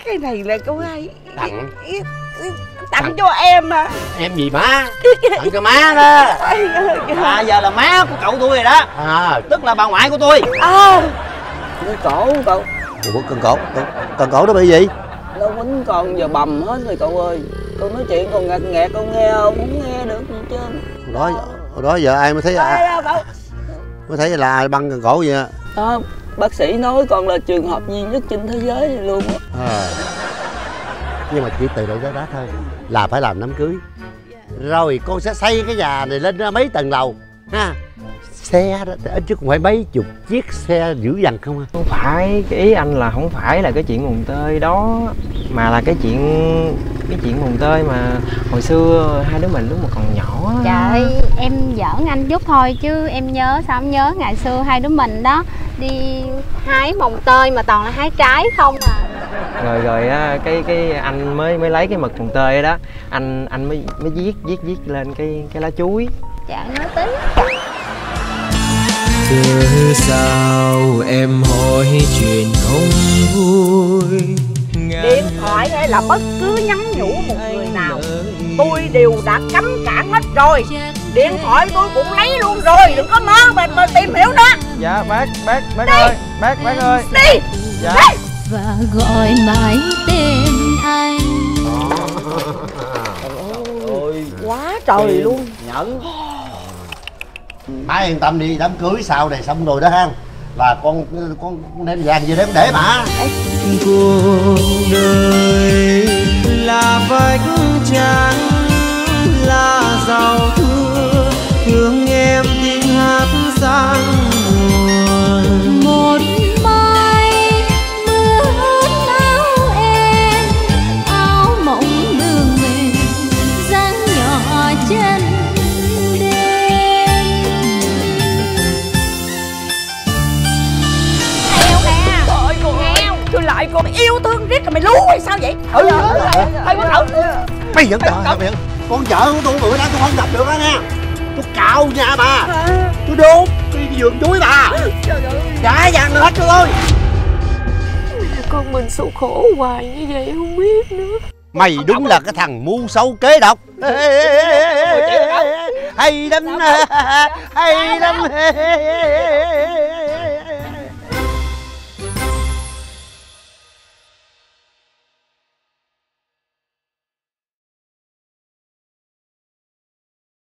cái này là cô hai Tặng tặng cho em mà. Em gì má? Tặng cho má đó. À giờ là má của cậu tôi rồi đó. Tức là bà ngoại của tôi. Cái cổ cậu. Ủa cần cổ nó bị gì? Nó quýnh con giờ bầm hết rồi cậu ơi. Con nói chuyện còn ngặt nghẹt con nghe không? Không nghe được gì trơn. Hồi đó giờ ai mới thấy mới thấy là ai băng cần cổ vậy á? Bác sĩ nói con là trường hợp duy nhất trên thế giới này luôn á. Nhưng mà chỉ từ đây tới đó thôi là phải làm đám cưới. Rồi con sẽ xây cái nhà này lên mấy tầng lầu ha. Xe đó ít chứ cũng phải mấy chục chiếc xe dữ dằn không à. Không phải, cái ý anh là không phải là cái chuyện mùng tơi đó, mà là cái chuyện mùng tơi mà hồi xưa hai đứa mình lúc mà còn nhỏ. Trời ơi, em giỡn anh chút thôi chứ em nhớ sao em nhớ ngày xưa hai đứa mình đó đi hái mồng tơi mà toàn là hái trái không à. Rồi á, cái anh mới lấy cái mực mồng tơi đó, anh mới viết lên cái lá chuối. Chẳng nói tính. Cớ sao em hỏi chuyện không vui? Điện thoại hay là bất cứ nhắn nhủ một người nào tôi đều đã cấm cản hết rồi. Điện thoại tôi cũng lấy luôn rồi, đừng có mơ mà tìm hiểu nữa. Dạ bác ơi, bác ơi. Đi. Dạ. Đi. Và gọi mãi tên anh. Ôi quá trời luôn. Nhẫn. Má yên tâm đi, đám cưới sau này xong rồi đó ha, là con nên vàng gì để mà. Cuộc đời là vách trắng, là giàu thương em tiếng hát sang buồn. Một mai mưa ướt áo em, áo mộng đường mềm dáng nhỏ chân đêm. Tôi lại còn yêu thương riết rồi mày lú hay sao vậy? Thôi bất ổn. Mày giỡn mày. Con vợ của tôi bữa nay tôi không gặp được đó nha. Tôi cạo nhà bà, tôi đốt cái vườn chuối bà. Trời ơi, Trả vàng hết rồi. con mình sụt khổ hoài như vậy không biết nữa. Mày đúng là cái thằng mưu xấu kế độc. Hay lắm, hay lắm.